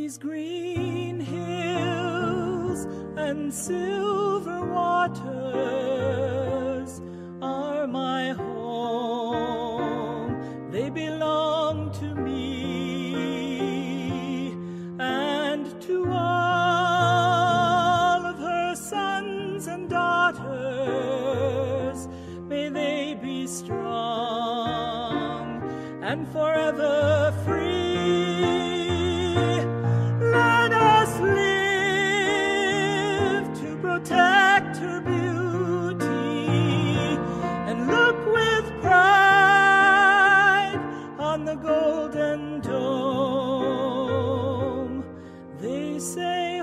These green hills and silver waters are my home. They belong to me and to all of her sons and daughters. May they be strong and forever free. Let us live to protect her beauty and look with pride on the golden dome. They say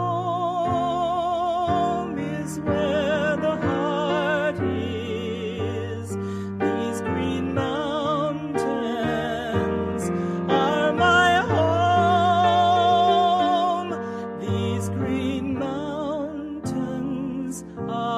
home is where the heart is. These green mountains are my home. These green mountains are